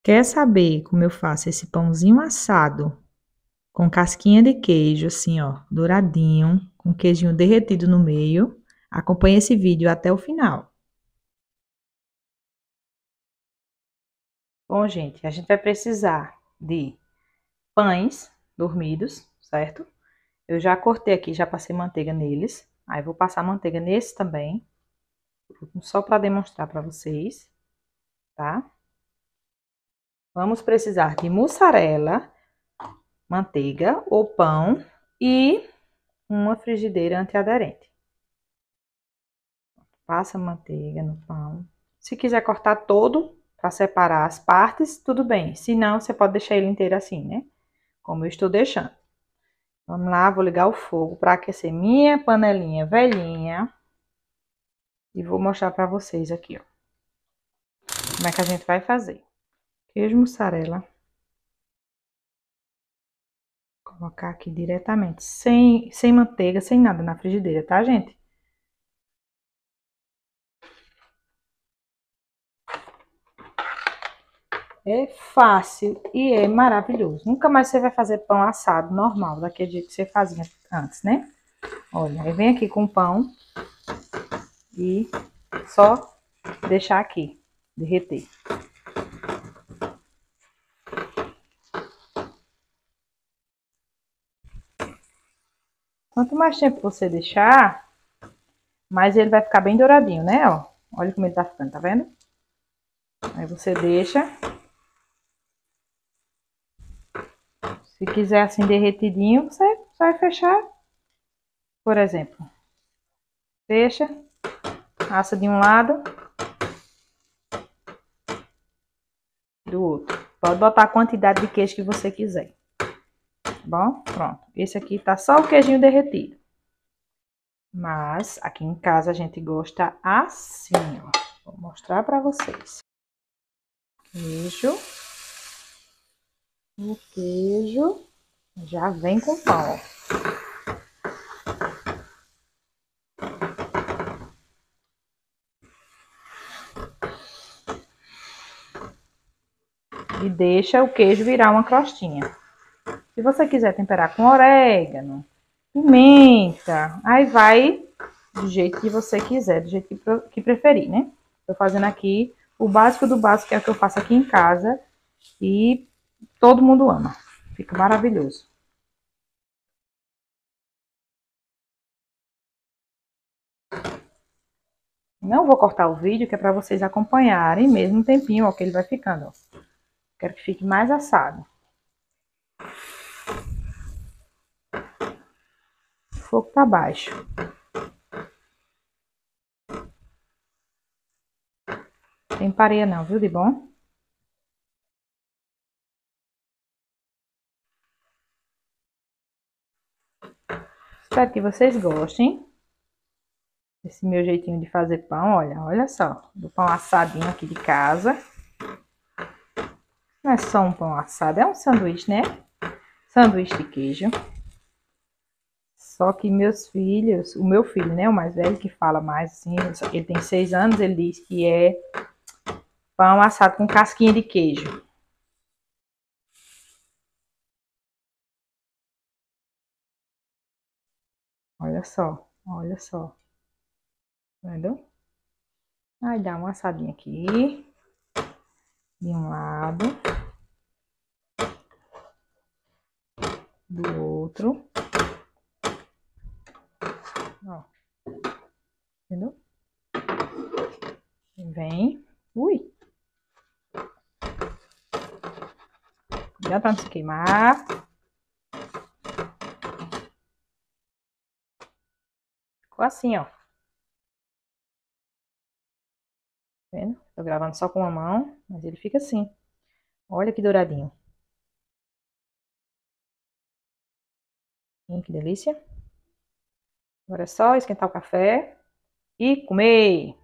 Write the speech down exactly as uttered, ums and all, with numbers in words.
Quer saber como eu faço esse pãozinho assado com casquinha de queijo, assim, ó, douradinho, com queijinho derretido no meio? Acompanhe esse vídeo até o final. Bom, gente, a gente vai precisar de pães dormidos, certo? Eu já cortei aqui, já passei manteiga neles. Aí vou passar manteiga nesse também, só para demonstrar para vocês, tá? Vamos precisar de mussarela, manteiga ou pão e uma frigideira antiaderente. Passa manteiga no pão. Se quiser cortar todo para separar as partes, tudo bem. Se não, você pode deixar ele inteiro assim, né? Como eu estou deixando. Vamos lá, vou ligar o fogo para aquecer minha panelinha velhinha. E vou mostrar para vocês aqui, ó. Como é que a gente vai fazer. Queijo mussarela. Colocar aqui diretamente, sem, sem manteiga, sem nada na frigideira, tá, gente? É fácil e é maravilhoso. Nunca mais você vai fazer pão assado normal, daquele jeito que você fazia antes, né? Olha, aí vem aqui com o pão e só deixar aqui, derreter. Quanto mais tempo você deixar, mais ele vai ficar bem douradinho, né? Ó, olha como ele tá ficando, tá vendo? Aí você deixa. Se quiser assim derretidinho, você vai fechar. Por exemplo, fecha, assa de um lado, do outro. Pode botar a quantidade de queijo que você quiser. Tá bom? Pronto. Esse aqui tá só o queijinho derretido. Mas aqui em casa a gente gosta assim, ó. Vou mostrar pra vocês. Queijo. O queijo já vem com pão, ó. E deixa o queijo virar uma crostinha. Se você quiser temperar com orégano, pimenta, aí vai do jeito que você quiser, do jeito que, que preferir, né? Tô fazendo aqui o básico do básico, que é o que eu faço aqui em casa. E todo mundo ama. Fica maravilhoso. Não vou cortar o vídeo, que é para vocês acompanharem mesmo um tempinho, ó, que ele vai ficando, ó. Quero que fique mais assado. O fogo tá baixo. Tem pareia não, viu, de bom? Espero que vocês gostem desse meu jeitinho de fazer pão. Olha, olha só, do pão assadinho aqui de casa. Não é só um pão assado, é um sanduíche, né? Sanduíche de queijo. Só que meus filhos, o meu filho, né, o mais velho, que fala mais assim, ele tem seis anos, ele diz que é pão assado com casquinha de queijo. Olha só, olha só. Entendeu? Aí dá uma assadinha aqui. De um lado. Do outro. Ó. Entendeu? E vem. Ui. Já pra não se queimar. Ficou assim, ó. Tá vendo? Tô gravando só com uma mão, mas ele fica assim. Olha que douradinho. Hum, que delícia. Agora é só esquentar o café e comer.